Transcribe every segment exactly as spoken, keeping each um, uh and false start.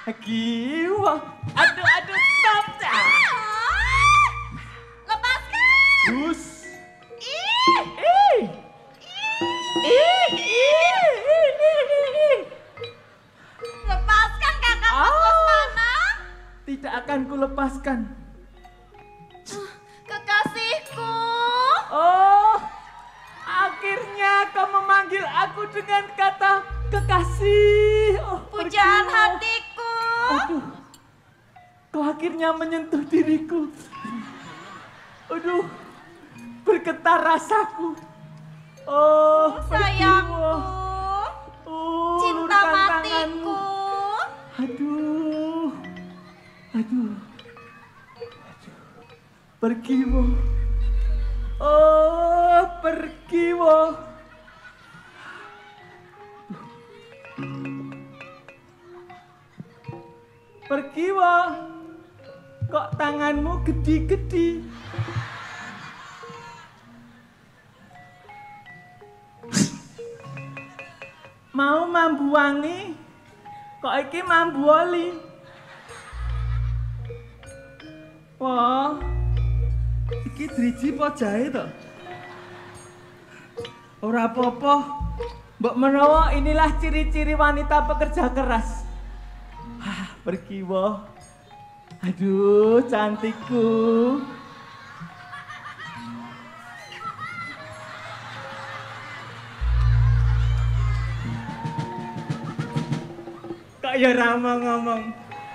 Giwa. Aduh, aduh, stop. Lepaskan. Bus. Ih. Ih. Ih, ih, ih. Lepaskan kakak Mas Oh. Lesmana. Tidak akan kulepaskan. Kekasihku. Oh, akhirnya kau memanggil aku dengan kata kekasih. Oh, Pujaan pergimu. hatiku. Aduh, kau akhirnya menyentuh diriku. Aduh, bergetar rasaku. Oh, Sayangku. pergimu. Oh, Cinta luruskan matiku. tanganmu. Aduh, aduh, aduh, pergimu. Oh, pergimu. Pergimu. Kok tanganmu gede-gede? Mau mambu wangi? Kok iki mambu oli? Wah, iki driji po jahe to? Ora apa-apa. Mbok menawa inilah ciri-ciri wanita pekerja keras. Hah, pergi woh. Aduh, cantikku. Kok ya Rama ngomong.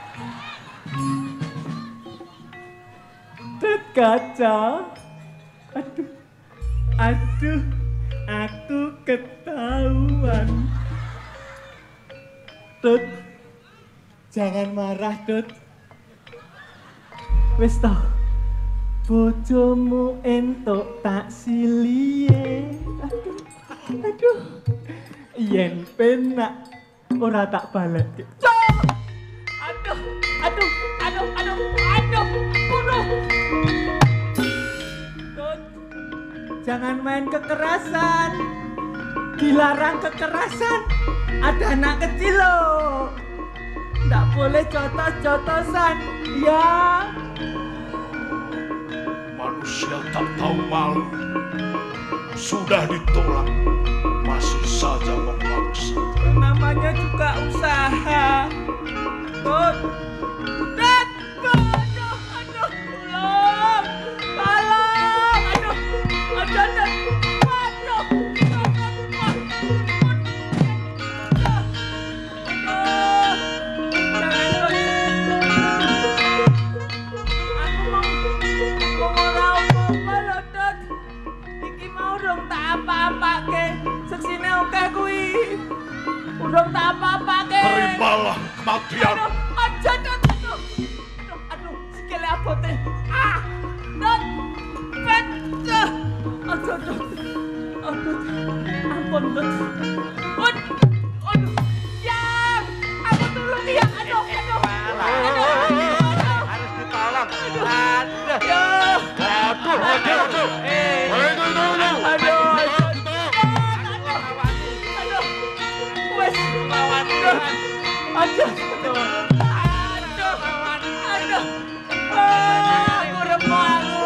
Dut kaca. Aduh. Aduh. Aku ketahuan. Dut. Jangan marah, Dut. Wis toh. Bojomu entuk tak silie. Aduh. Aduh. Yen penak ora tak balekke. Aduh, aduh, aduh, aduh, aduh, bunuh. Tut, jangan main kekerasan. Dilarang kekerasan. Ada anak kecil loh. Nggak boleh jotos-jotosan, ya. Manusia tak tahu malu. Sudah ditolak, masih saja memaksa. Namanya juga usaha. Tut, Tut, aduh, aduh, tolong, tolong, aduh, aduh, aduh, aduh, aku mau, mau ora apa-apa lho, Tut. Iki mau dong tak apa-apa ke, seksine oke kuwi. Urung tak apa-apa ke. Terimalah kematian. Aduh, aja, Dut, aduh, aduh, aduh, sikile abote. Ah, Dut, pecah. Aduh, Dut, aduh, ampun, Dut. Ud, aduh, yang, aku tulung ya, aduh, aduh, aduh, Harus ditolong. Aduh. ya, Aduh, aduh, aduh. Eh. Aduh, aduh, aduh. aduh, aduh, aduh, wes, Dut, aduh, aduh, aduh, aduh, ah, aku remuk aku.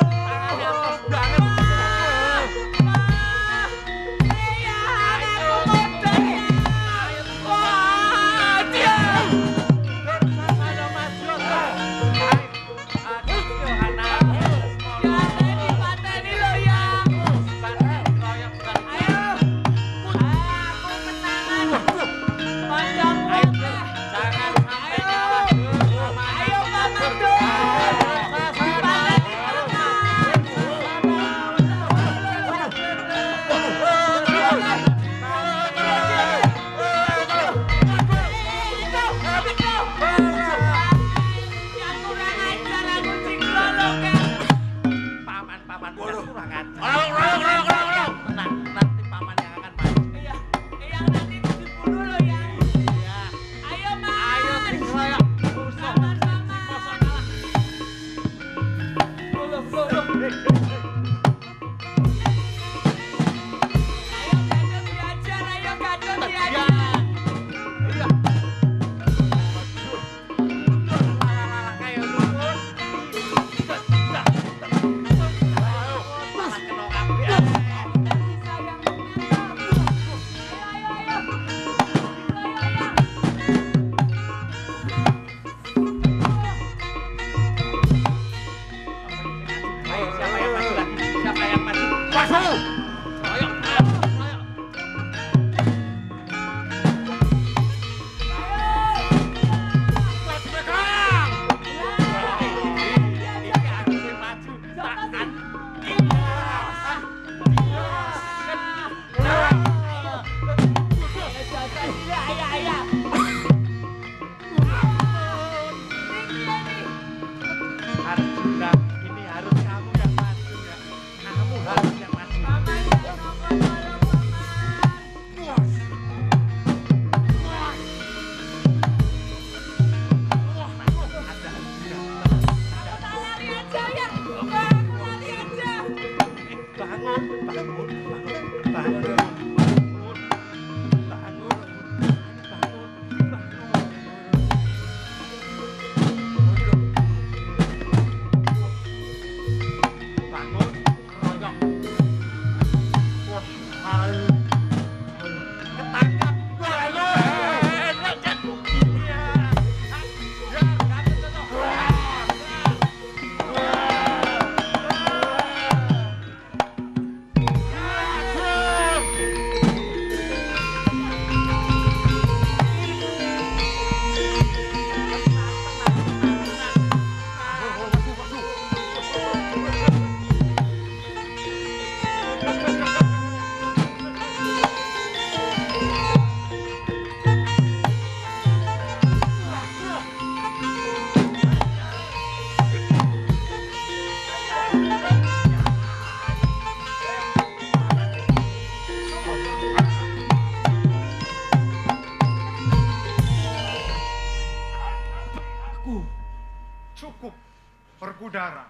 aku. Cukup, Werkudara.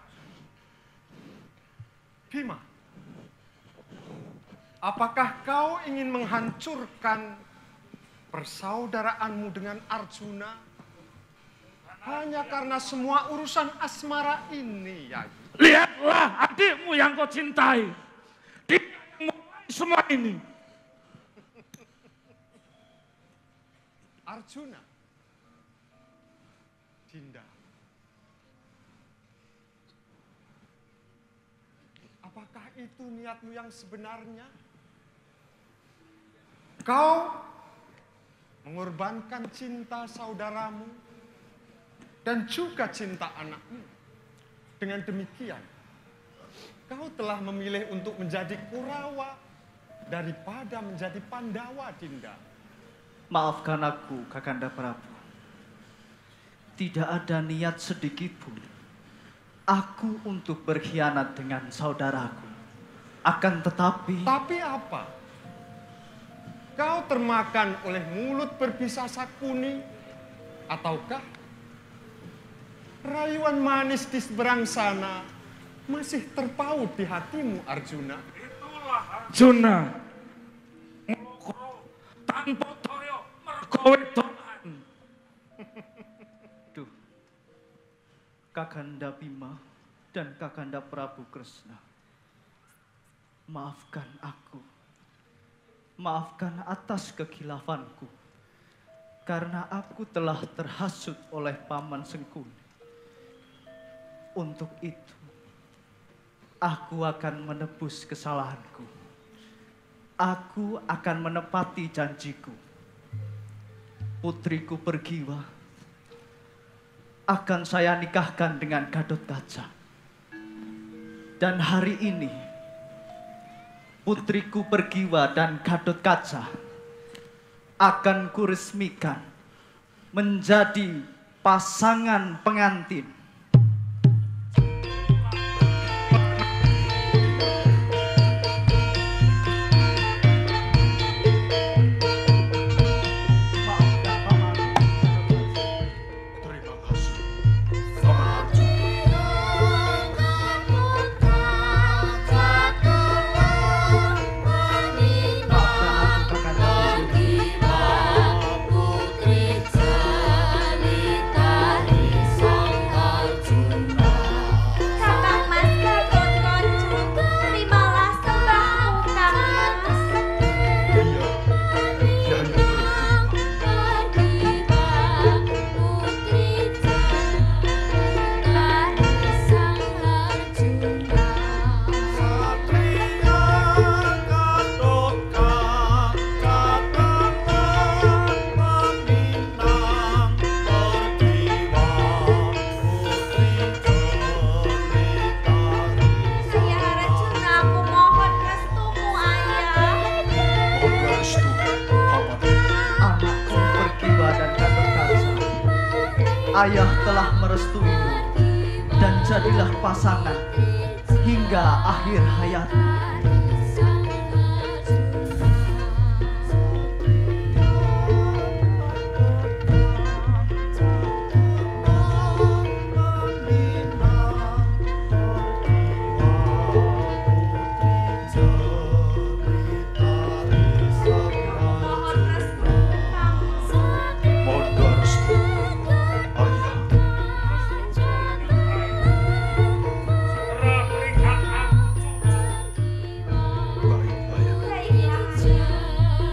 Bima, apakah kau ingin menghancurkan persaudaraanmu dengan Arjuna hanya karena semua urusan asmara ini, Yai? Lihatlah adikmu yang kau cintai. Dia memulai semua ini. Arjuna, Dinda, apakah itu niatmu yang sebenarnya? Kau mengorbankan cinta saudaramu dan juga cinta anakmu. Dengan demikian, kau telah memilih untuk menjadi Kurawa daripada menjadi Pandawa, Dinda. Maafkan aku, Kakanda Prabu. Tidak ada niat sedikit pun aku untuk berkhianat dengan saudaraku. Akan tetapi... Tapi apa? Kau termakan oleh mulut berbisa sakuni? Ataukah rayuan manis di seberang sana masih terpaut di hatimu, Arjuna? Itulah Arjuna. Tanpa toyo merkowe doan. Duh, Kakanda Bima dan Kakanda Prabu Kresna, maafkan aku. Maafkan atas kekhilaafanku. Karena aku telah terhasut oleh Paman Sengkuni. Untuk itu, aku akan menebus kesalahanku. Aku akan menepati janjiku. Putriku Pergiwa akan saya nikahkan dengan Gatotkaca. Dan hari ini, putriku Pergiwa dan Gatotkaca akan kuresmikan menjadi pasangan pengantin. Terima kasih, Paman Arjuna. Kakang Mas Gatot Kaca, terimalah sembahmu, Kakang. Iya, Kyai berterima. Ayah Arjuna, aku mohon restumu, Ayah. Mohon restu, Paman. Anakku Pergiwa dan Gatotkaca, ayah telah merestuimu dan jadilah pasangan hingga akhir hayatmu. Mohon restumu, Kakang. Mohon restu, Ayah. Baik, Ayah. Baik, Ayah.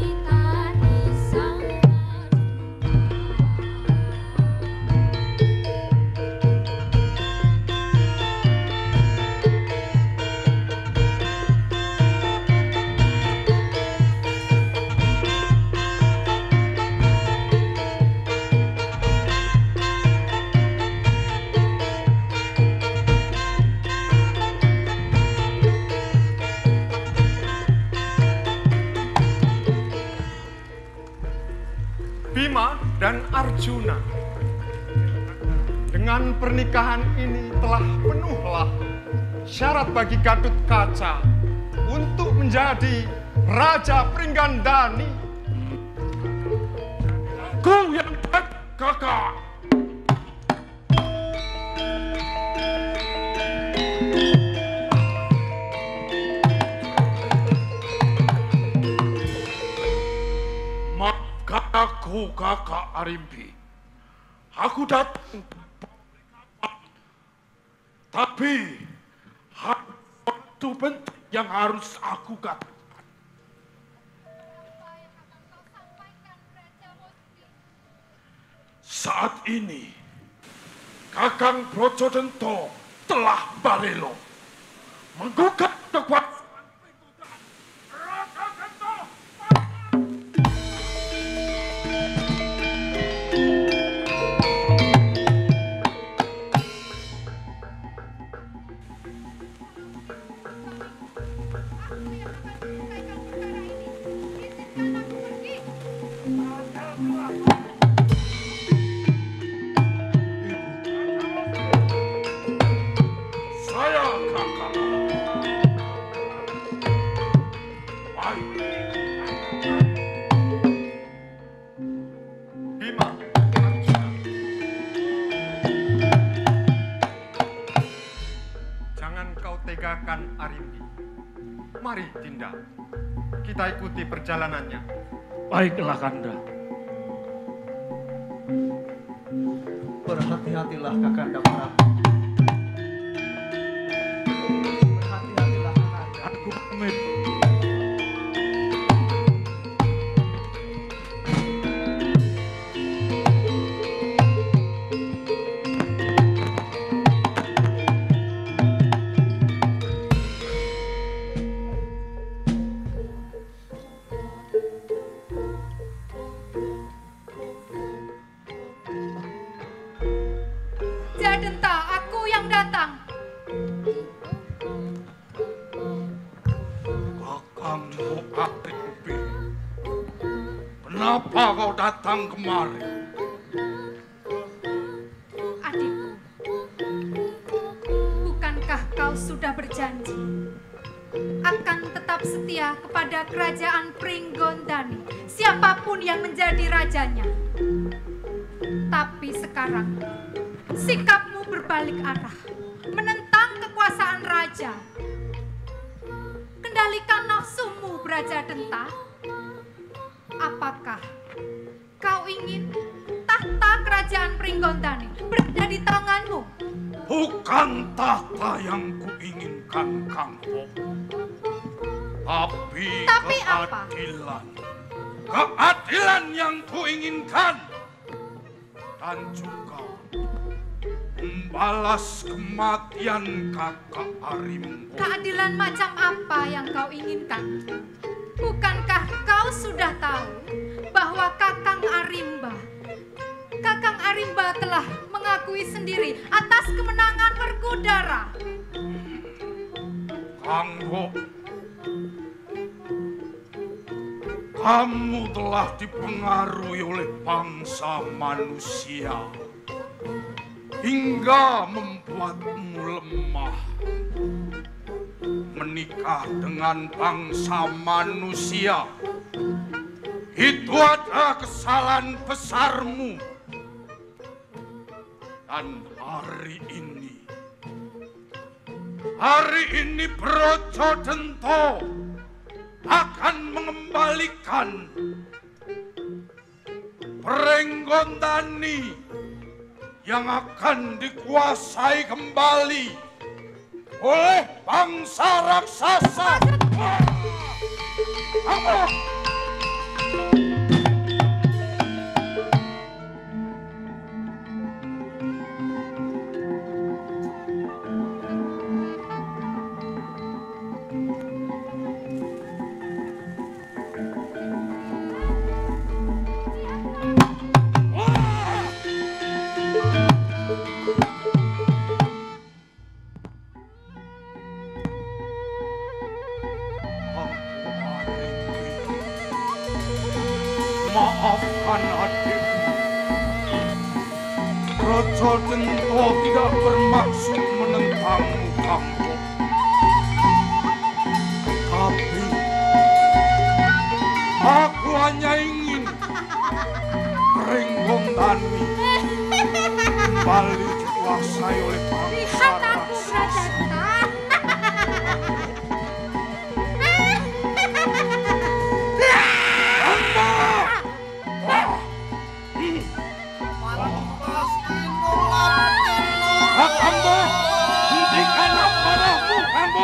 Bima dan Arjuna, dengan pernikahan ini telah penuhlah syarat bagi Gatotkaca untuk menjadi Raja Pringgandani. Kau yang baik, kakak. Aku kakak Arimbi. Aku datang. Tapi itu penting yang harus aku katakan. Saat ini Kakang Brojodento telah barelo menggugat kekuatan Raja Gento. Saya kakak. Baik. Bima, Arjuna. Jangan kau tegakan Arimbi. Mari, Dinda. Kita ikuti perjalanannya. Baiklah Kanda. Berhati-hatilah Kakanda Prabu. Berhati-hatilah Kakanda. Aku pamit. Jadenta, aku yang datang. Kakangmu Arimbi. Kenapa kau datang kemari? Adikku, bukankah kau sudah berjanji akan tetap setia kepada kerajaan Pringgondani, siapapun yang menjadi rajanya? Tapi sekarang sikapmu berbalik arah, menentang kekuasaan raja. Kendalikan nafsumu, Brajadenta. Apakah kau ingin tahta kerajaan Pringgondani berada di tanganmu? Bukan tahta yang kuinginkan, Kangpo. Tapi, Tapi apa? keadilan. Keadilan yang kuinginkan. Dan juga membalas kematian kakak Arimbo. Keadilan macam apa yang kau inginkan? Bukankah kau sudah tahu bahwa Kakang Arimba, Kakang Arimba telah mengakui sendiri atas kemenangan Werkudara? Kangpo, kamu telah dipengaruhi oleh bangsa manusia hingga membuatmu lemah. Menikah dengan bangsa manusia itu adalah kesalahan besarmu. Dan hari ini, hari ini Brojodento akan mengembalikan Pringgondani yang akan dikuasai kembali oleh bangsa raksasa. Apa? Maafkan adikmu. Brojodento tidak bermaksud menentangmu, Kangpo. Tapi aku hanya ingin Pringgondani kembali dikuasai oleh bangsa Lihat aku, raksasa. Brajadenta. Ambo, hentikan amarahmu, Ambo.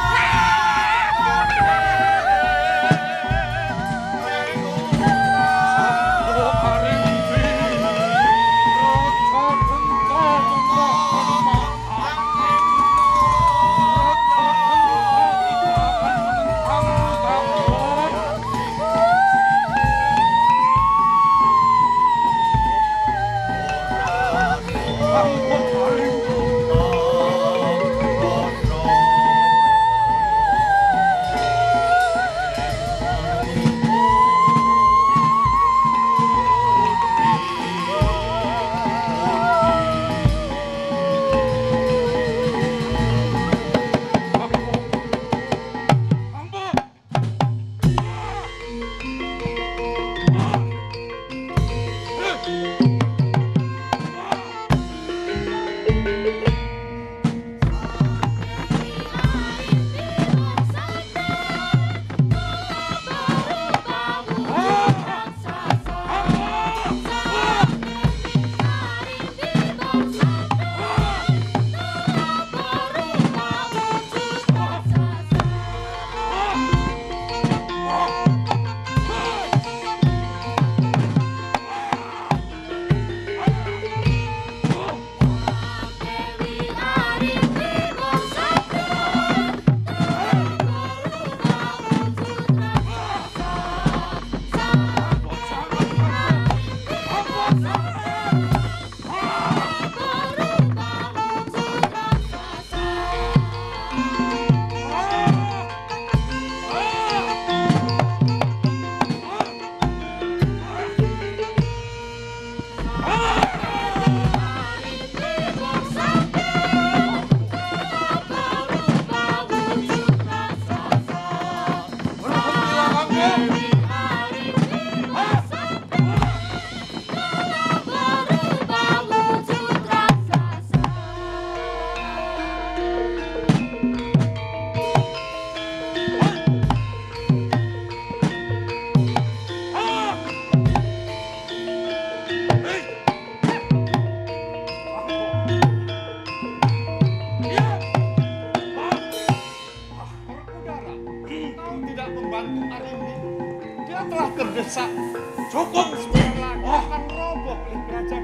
terdesak. Cukup sebentar lagi akan roboh oleh kerajaan.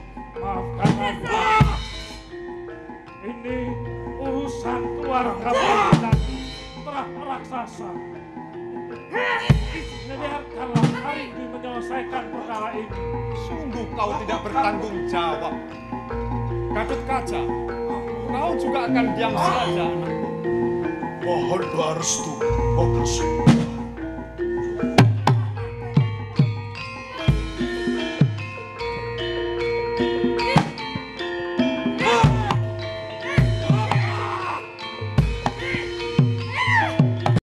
Maafkan aku. Ini urusan keluarga dan putra raksasa. Biarkanlah hari ini menyelesaikan perkara ini. Sungguh kau tidak bertanggung jawab. Gatut Kaca, kau juga akan diam saja, anakku. Mohon doa restu, Bagus.